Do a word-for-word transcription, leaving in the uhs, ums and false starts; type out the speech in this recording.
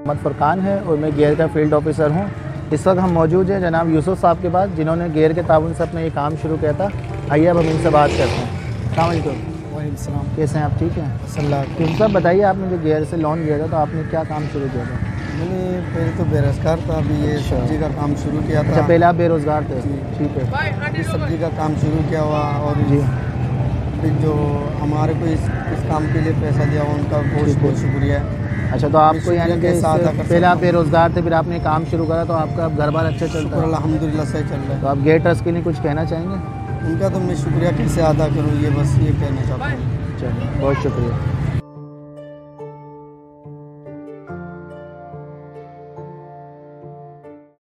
मोहम्मद फुरकान है और मैं गेयर का फील्ड ऑफिसर हूँ। इस वक्त हम मौजूद हैं जनाब यूसुफ साहब के पास, जिन्होंने गेयर के ताउन से अपना ये काम शुरू किया था। आइए अब हम इनसे बात करते हैं। अस्सलाम वालेकुम। वालेकुम सलाम। कैसे हैं आप? ठीक हैं सल्ला। यूसुफ साहब बताइए, आपने जो गेयर से लोन लिया था तो आपने क्या काम शुरू किया था? मैंने पहले तो बेरोज़गार था, अभी ये सब्ज़ी का काम शुरू किया था। अच्छा, पहले आप बेरोज़गार थे? ठीक है। अभी सब्ज़ी का काम शुरू किया हुआ और जी फिर जो हमारे को इस इस काम के लिए पैसा दिया उनका बहुत बहुत शुक्रिया है। अच्छा, तो आपको यानी कि इससे पहले आप बेरोज़गार थे, फिर आपने काम शुरू करा तो आपका अब घर बार अच्छा चलता है? अल्हम्दुलिल्लाह सही चल रहा है। तो आप गेयर ट्रस्ट के लिए कुछ कहना चाहेंगे? उनका तो मैं शुक्रिया कैसे अदा करूँ, ये बस ये कहना चाहता हूँ। चलिए, बहुत शुक्रिया।